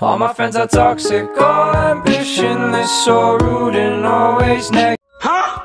All my friends are toxic, all ambitionless, so rude and always negative. Huh?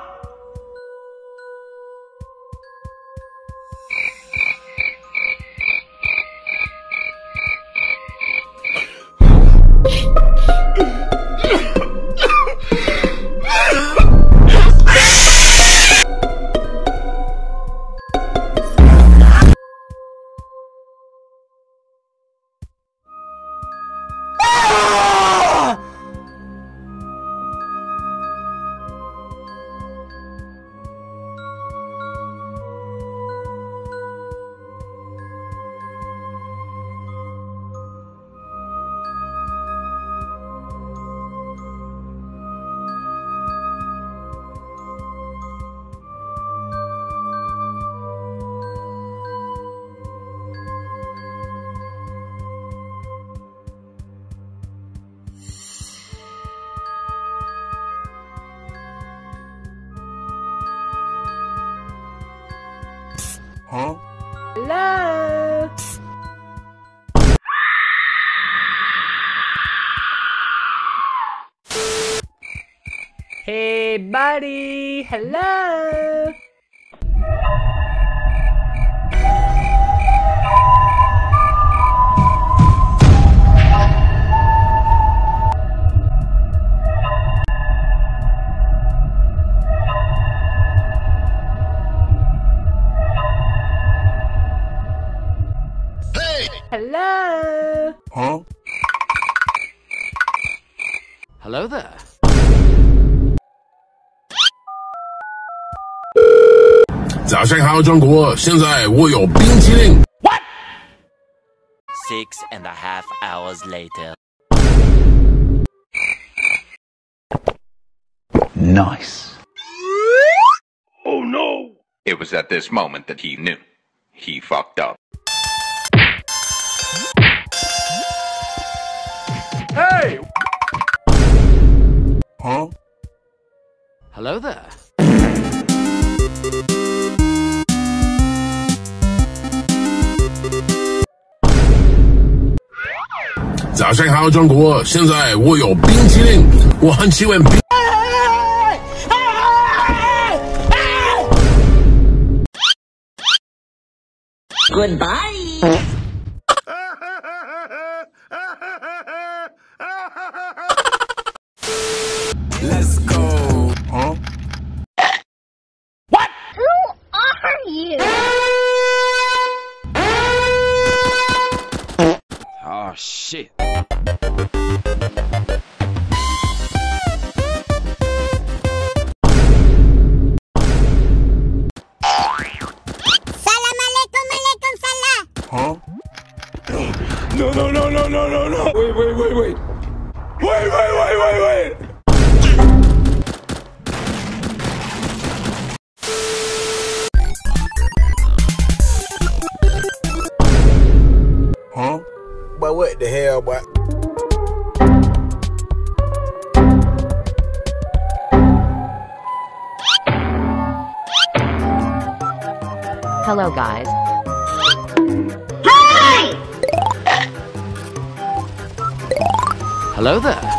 Huh? Hello? Hey, buddy! Hello? Hello? Huh? Hello there. 早上好，中国！现在我有冰淇淋。What? 6.5 hours later. Nice. Oh no! It was at this moment that he knew. He fucked up. Hey! Huh? Hello there. 早上好，中国！现在我有冰淇淋，我很喜欢冰。 Goodbye. Let's go. Huh? What? Who are you? Oh, shit. Salam alaikum, alaikum salam. Huh? No, no, no, no, no, no, no. Wait. Wait. Huh? But what the hell, boy? Hello guys. Hey! Hello there.